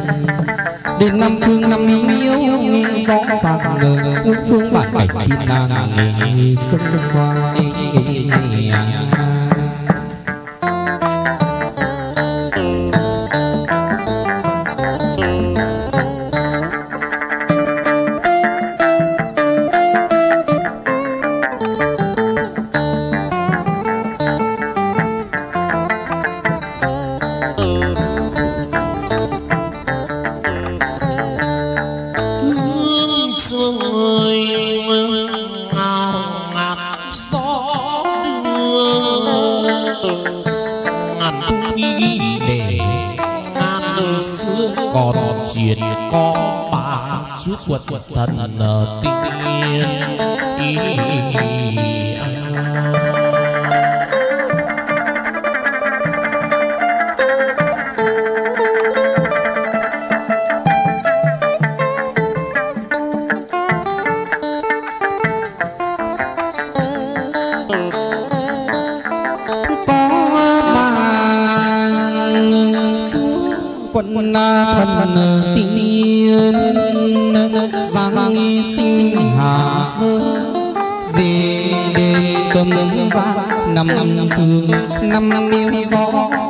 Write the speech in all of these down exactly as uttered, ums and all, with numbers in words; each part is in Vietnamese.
đến năm phương năm yêu rõ ràng ngờ nước phương bản cảnh thiên đàng nghề sông qua quật thần tiên ý, ý, ý, quân thần tiên giang sinh hạ sơn về đền cầm giá năm phương năm yêu gió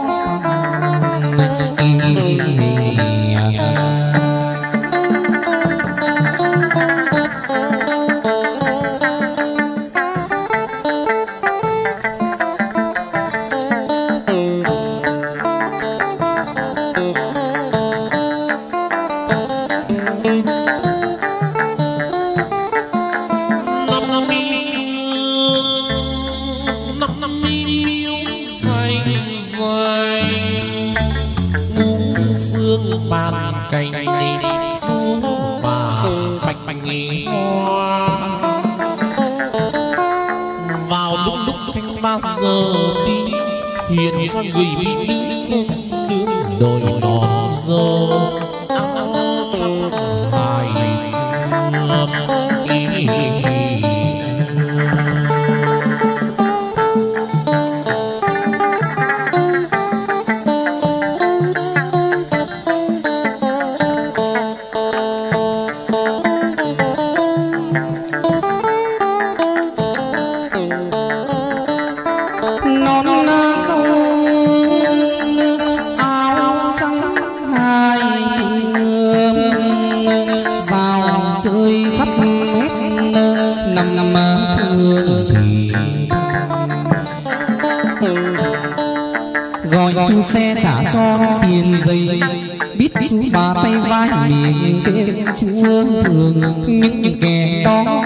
hiện ra người bị nữ đôi non dơ ai xe trả cho tiền giấy biết chú bà tay vai miệng kêu chúa thường những kẻ đó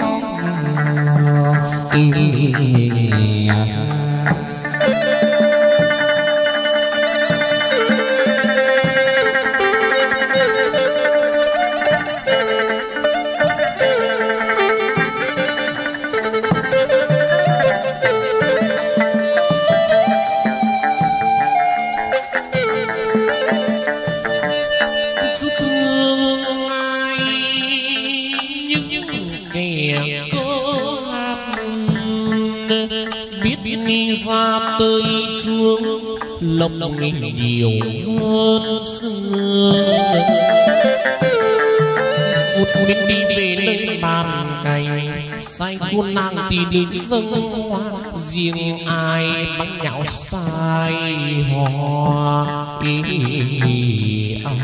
ra tới chuông lộc lộc nhiều hơn xưa một mình đi về nơi bàn cày say cuốn nàng tìm đến sông hoa riêng ai bắn nhạo sai hoa ý, ý, ý, à.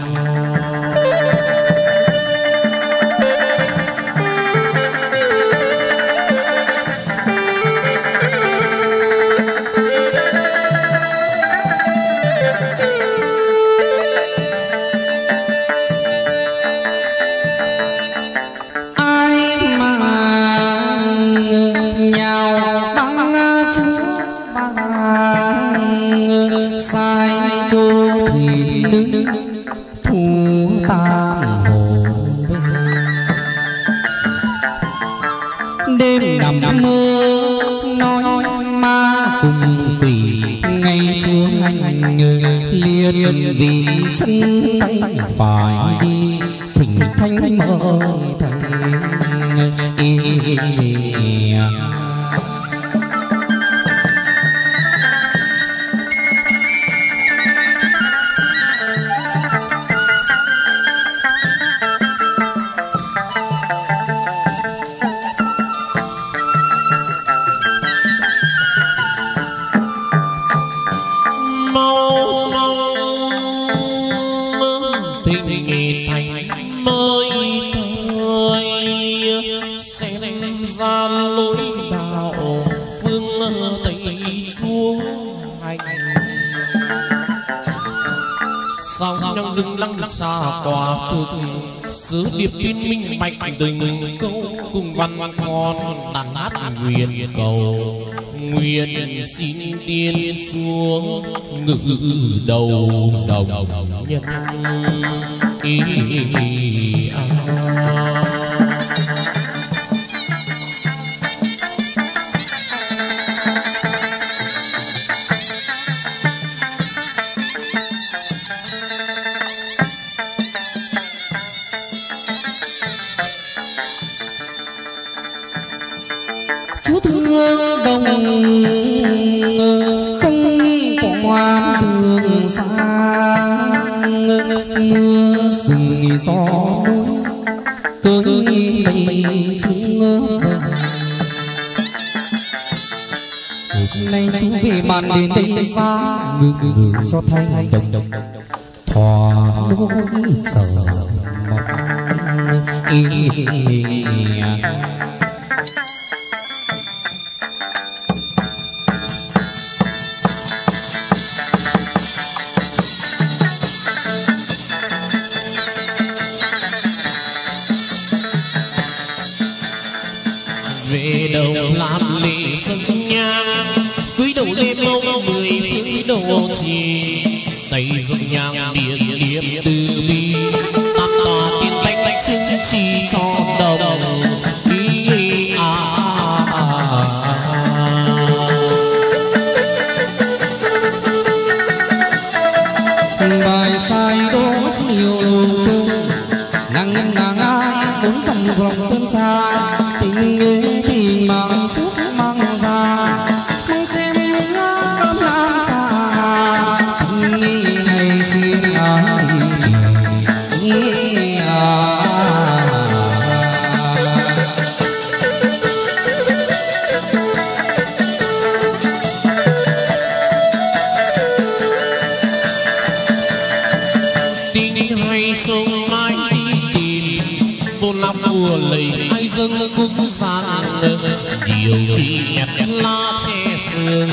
Vì chân tay phải đi thỉnh thanh mời thầy tình nghề thành mới thời xem ra lối đạo phương tây chúa hành sau nhang rừng lăng xa tòa thực sứ điệp tin minh bạch tình câu cùng văn con đàn hát nguyện cầu nguyện xin tiên chúa ngự đầu đồng nhân ý à. Chúa thương đồng không quan đường xa mưa rừng gió núi cơn mây chúng về hôm nay chú về màn đến đây ra ngự ngự cho thanh đồng đồng thỏa nỗi chờ mong về đầu làm lễ sân nhang cưới đầu lên mông mười phương đồ trì tay dùng nhang điện điệp từ bi tam tòa tiên bách bách xưng chi cho đồng ý à, à, à, à. Bài sai đố nhiều tư nàng nhân nàng ai muốn dòng dòng sơn xa tình nghề tình mang chút mang ra mang trên lứa cơm lam xa tình nghề này xin ai nghĩ à. tình hay sông mai đi tìm vô năm mùa lầy ai dâng cũng gian điều thì nhặt lá che sương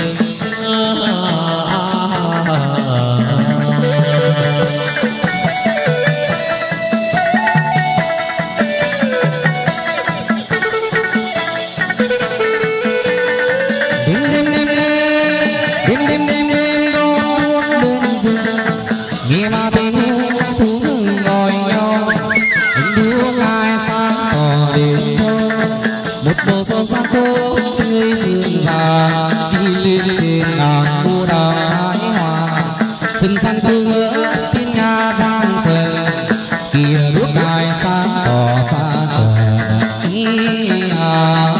đêm đêm đêm đêm đêm đêm đêm đêm bên rừng nghe mà tình thú rừng ngồi nhau đứa ai sáng tỏ đến thơ một bờ sông xa khô tươi rừng và đi lên trên ngàn cô đào hái hoa rừng xanh tư ngỡ thiên nga giang trời kia đứa ai sáng tỏ xa trời à.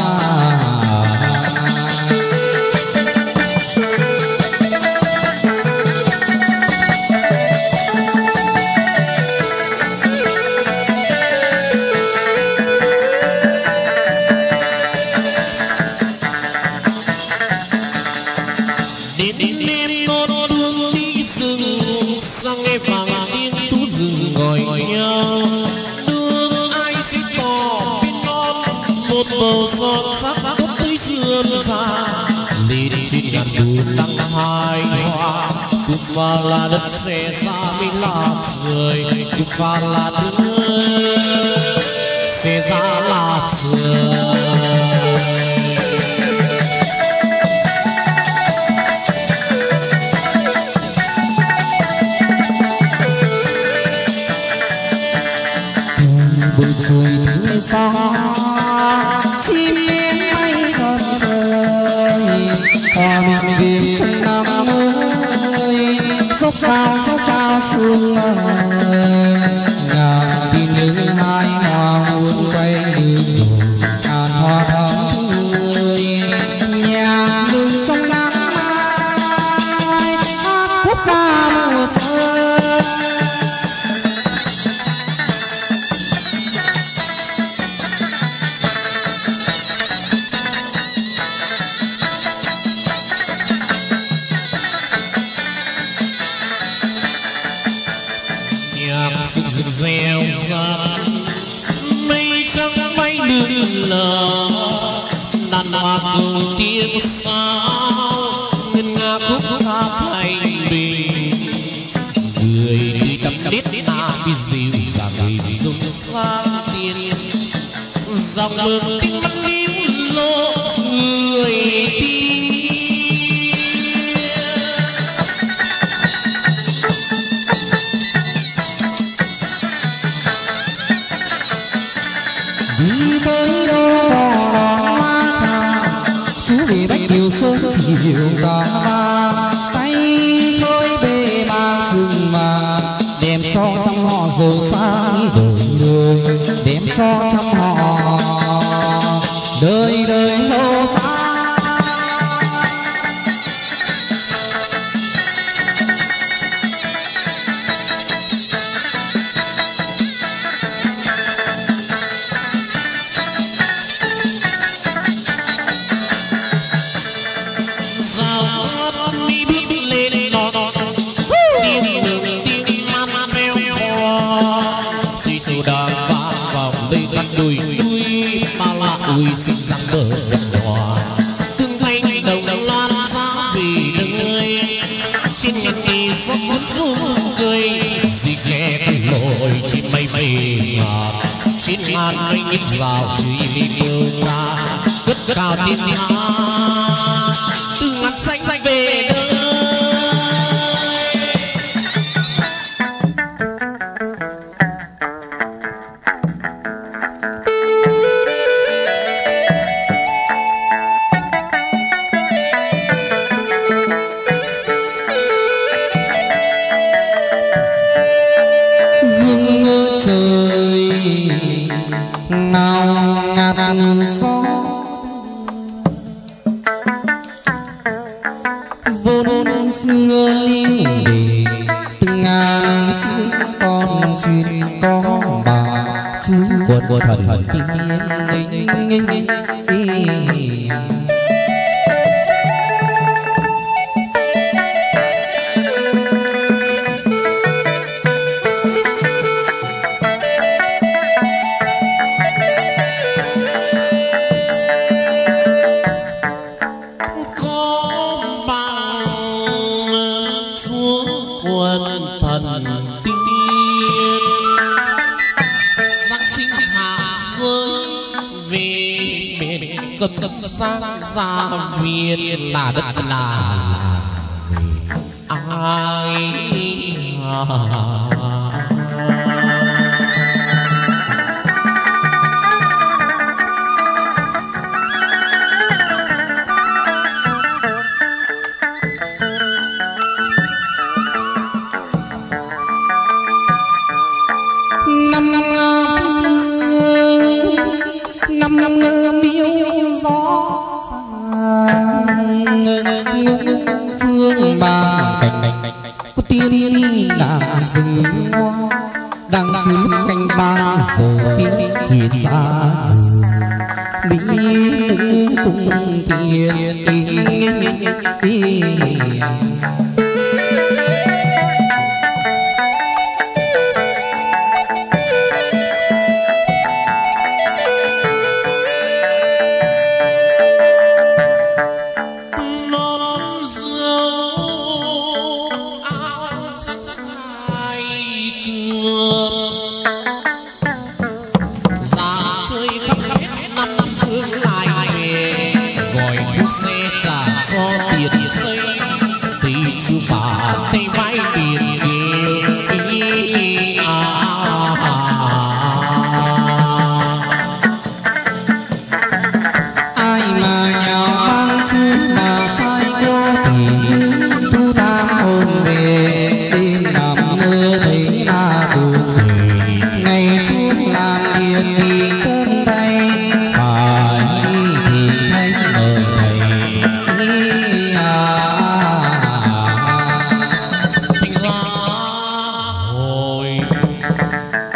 bầu son sắc cốc tới sườn xa lên trên ngàn đùi đăng hai hoa cúc và là đất xe xa mới là người cúc và là đất xe ra là người bầu trời thứ xa chim én bay dần rơi hòa mình về trong năm mới dốc cao dốc cao sương ngàn tin nữ hai hoa muôn quay đường ngàn hoa thắm tươi nhạc đừng trong nắng mai hát khúc ca mùa xuân. rực reo rạt mây trắng bay lượn lờ đàn hoa cùng tiếng sao ngân nga khúc ca thành bình người đi tâm đít ta bị dịu dàng người dung sang tiên dòng mường tiếng mắt níu lộ người đi đi tới đâu đón hoa trà chú về bách điều sớm chiều cả tay thôi về mang rừng mà đem cho trong họ dầu sáng đời đời đem cho trong họ đời đời dầu sáng. đùi đuôi ba la ui xinh răng bờ nhật đỏ từng thanh đồng loan sáng vì nơi xin chân đi xót muốn run cười gì nghe lội chim mây mây ngọt xin ngàn mây nhịp rào chỉ vì yêu ta cất cao tiếng hát từ ngàn xanh xanh về nơi. Gió vốn xưa lưu để từng ngàn xưa con chuyện có bà chú quần của thần tiên sang gia viên là đất là ai năm năm năm năm ngơ miêu gió ngưng phương ba cành cành có tiên đang rừng hoa đang dưới cành ba giờ tiên hiện ra mỹ nữ cùng tiền ngày xuống làm điền